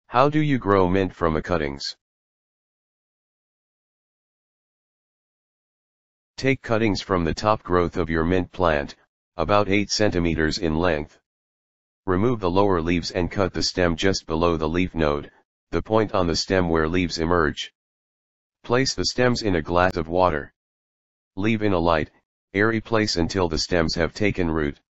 How do you grow mint from a cuttings? Take cuttings from the top growth of your mint plant, about 8 cm in length. Remove the lower leaves and cut the stem just below the leaf node, the point on the stem where leaves emerge. Place the stems in a glass of water. Leave in a light, airy place until the stems have taken root.